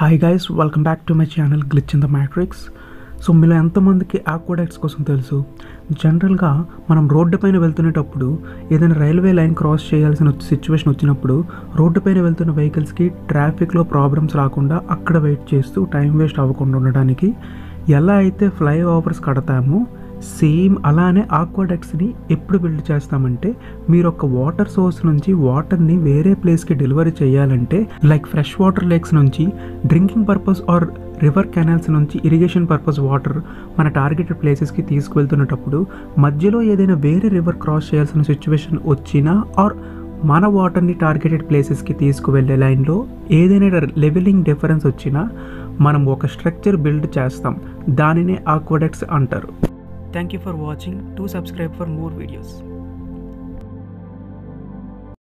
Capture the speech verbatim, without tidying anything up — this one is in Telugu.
Hi guys, welcome back to my channel glitch in the matrix. So మీలో ఎంతమందికి ఆక్వాడక్ట్స్ కోసం తెలుసు? జనరల్గా మనం రోడ్డు పైన వెళ్తునేటప్పుడు ఏదైనా రైల్వే లైన్ క్రాస్ చేయాల్సిన సిచ్యువేషన్ వచ్చినప్పుడు రోడ్డు పైన వెళ్తున్న వెహికల్స్కి ట్రాఫిక్లో ప్రాబ్లమ్స్ రాకుండా అక్కడ వెయిట్ చేస్తూ టైం వేస్ట్ అవ్వకుండా ఉండడానికి ఎలా అయితే ఫ్లై ఓవర్స్ కడతామో సేమ్ అలానే ఆక్వాడక్ట్స్ని ఎప్పుడు బిల్డ్ చేస్తామంటే, మీరు ఒక వాటర్ సోర్స్ నుంచి వాటర్ని వేరే ప్లేస్కి డెలివరీ చేయాలంటే, లైక్ ఫ్రెష్ వాటర్ లేక్స్ నుంచి drinking purpose or river canals నుంచి ఇరిగేషన్ పర్పస్ వాటర్ మన టార్గెటెడ్ ప్లేసెస్కి తీసుకువెళ్తున్నప్పుడు మధ్యలో ఏదైనా వేరే రివర్ క్రాస్ చేయాల్సిన సిచ్యువేషన్ వచ్చినా ఆర్ మన వాటర్ని టార్గెటెడ్ ప్లేసెస్కి తీసుకువెళ్ళే లైన్లో ఏదైనా లెవెలింగ్ డిఫరెన్స్ వచ్చినా మనం ఒక స్ట్రక్చర్ బిల్డ్ చేస్తాం. దానినే ఆక్వాడక్ట్స్ అంటారు. Thank you for watching. Do subscribe for more videos.